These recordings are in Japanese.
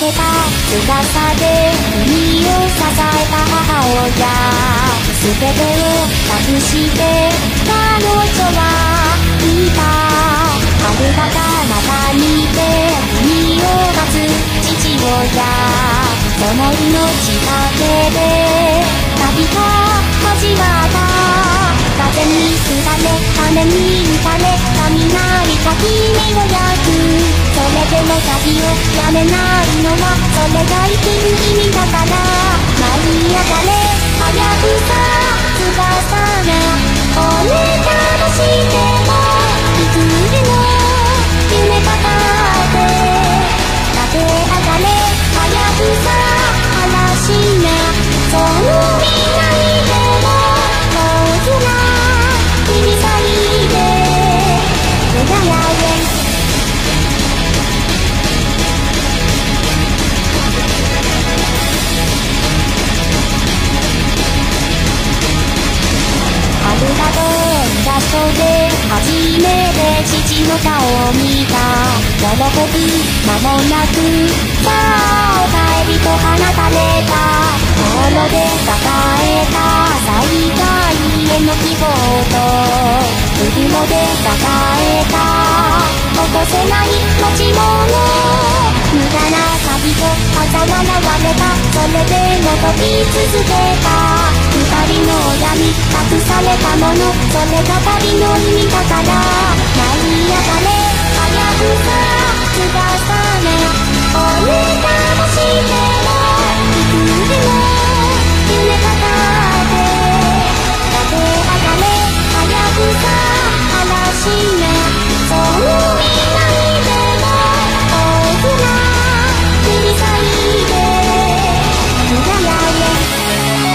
けた翼で海を支えた母親、全てを託して彼女はいた。遥か彼方にて海を待つ父親、その命だけで旅が始まった。風に吹かれ雨に打たれ雷が君を焼く。それでも旅をやめないのはそれが生きる意味だから。舞い上がれはやぶさ翼が折れたとしてもいつでも夢抱えて駆け上がれはやぶさ嵐がその未来でも大空切り裂いて輝け。春がどん場所で初めて父の顔を見た。喜ぶ間もなくさあお帰りと放たれた。心で抱えた最大への希望と袋で抱えた起こせない持ち物。無駄な旅と嘲笑われた。それでも飛び続けた。二人の闇隠されたもの、それが旅の意味だから。舞い上がれはやぶさ翼が折れたとしてもいつでも夢抱えて駆け上がれはやぶさ嵐がその未来でも大空切り裂いて輝け。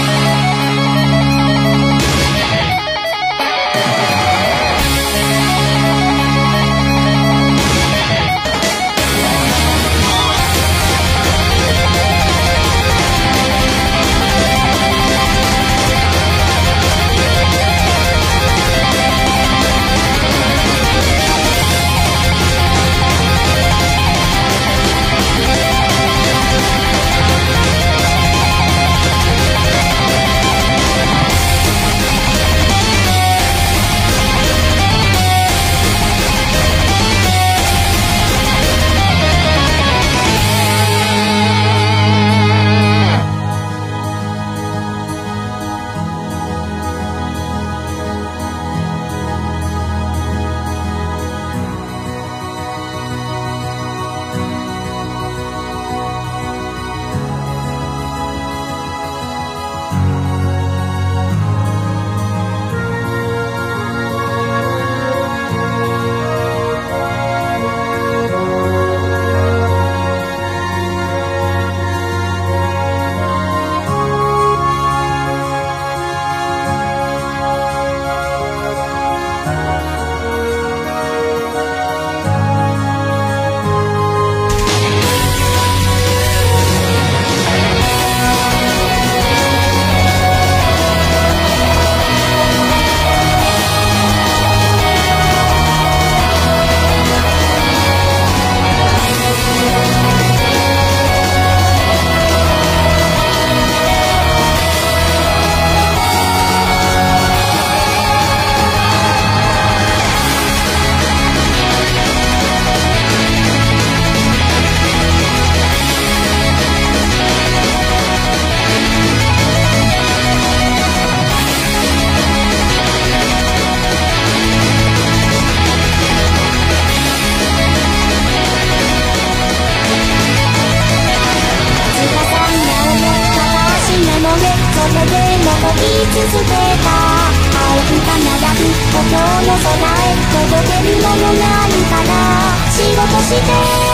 飛び続けた青くたならぶ故郷の空へ届けるものがあるから仕事して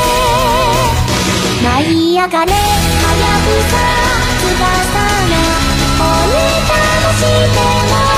舞い上がれはやぶさ翼が折れたとしても